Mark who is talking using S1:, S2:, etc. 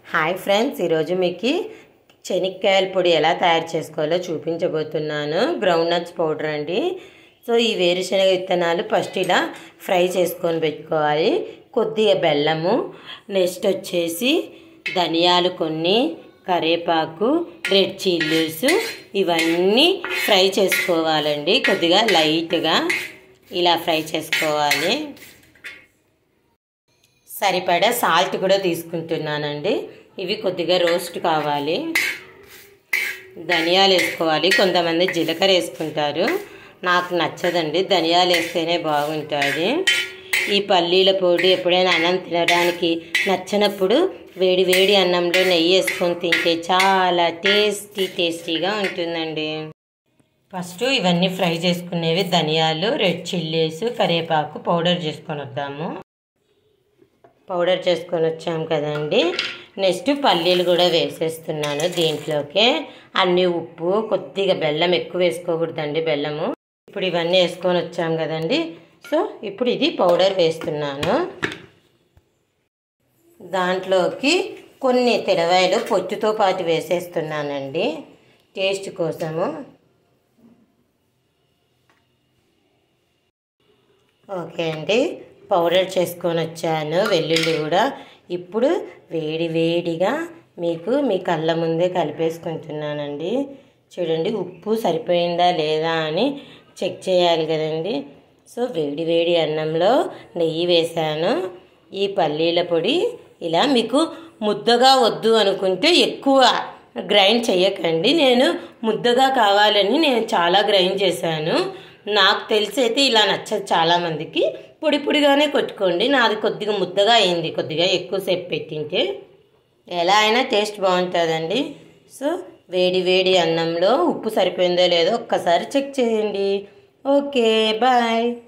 S1: Hi friends, ఈరోజు మీకు చెనిక్కాయల పొడి ఎలా తయారు చేసుకోవాలో చూపించబోతున్నాను. గ్రౌండ్ నట్స్ పౌడర్ అండి. సో ఈ వేరుశనగ విత్తనాలు ఫస్ట్ ఇలా ఫ్రై చేసుకొని పెట్టుకోవాలి. కొద్దిగా బెల్లము, నెక్స్ట్ వచ్చేసి ధనియాలు కొన్ని, కరివేపాకు, రెడ్ చిల్లీస్ ఇవన్నీ ఫ్రై చేసుకోవాలండి. కొద్దిగా లైట్గా ఇలా ఫ్రై చేసుకోవాలి. సరిపడా సాల్ట్ కూడా తీసుకుంటున్నానండి. ఇవి కొద్దిగా రోస్ట్ కావాలి. ధనియాలు వేసుకోవాలి. కొంతమంది జీలకర్ర వేసుకుంటారు, నాకు నచ్చదండి. ధనియాలు వేస్తేనే బాగుంటుంది. ఈ పల్లీల పొడి ఎప్పుడైనా అన్నం తినడానికి నచ్చినప్పుడు వేడి వేడి అన్నంలో నెయ్యి వేసుకొని తింటే చాలా టేస్టీగా ఉంటుందండి. ఫస్ట్ ఇవన్నీ ఫ్రై చేసుకునేవి ధనియాలు, రెడ్ చిల్లీస్, కరివేపాకు పౌడర్ చేసుకొని వద్దాము. పౌడర్ చేసుకొని వచ్చాము కదండి. నెక్స్ట్ పల్లీలు కూడా వేసేస్తున్నాను దీంట్లోకి. అన్ని ఉప్పు, కొద్దిగా బెల్లం, ఎక్కువ వేసుకోకూడదండి బెల్లము. ఇప్పుడు ఇవన్నీ వేసుకొని వచ్చాము కదండి. సో ఇప్పుడు ఇది పౌడర్ వేస్తున్నాను. దాంట్లోకి కొన్ని తెరవాయలు పొట్టుతో పాటు వేసేస్తున్నానండి టేస్ట్ కోసము. ఓకే అండి, పౌడర్ చేసుకొని వచ్చాను. వెల్లుల్లి కూడా ఇప్పుడు వేడిగా మీ కళ్ళ ముందే కలిపేసుకుంటున్నానండి. చూడండి, ఉప్పు సరిపోయిందా లేదా అని చెక్ చేయాలి కదండి. సో వేడి అన్నంలో నెయ్యి వేసాను. ఈ పల్లీల పొడి ఇలా మీకు ముద్దగా వద్దు అనుకుంటే ఎక్కువ గ్రైండ్ చేయకండి. నేను ముద్దగా కావాలని నేను చాలా గ్రైండ్ చేశాను. నాకు తెలిసి అయితే ఇలా నచ్చదు చాలామందికి. పొడిగానే కొట్టుకోండి. నాది కొద్దిగా ముద్దగా అయింది, కొద్దిగా ఎక్కువసేపు పెట్టింటే. ఎలా అయినా టేస్ట్ బాగుంటుందండి. సో వేడి అన్నంలో ఉప్పు సరిపోయిందో లేదో ఒక్కసారి చెక్ చేయండి. Okay, bye.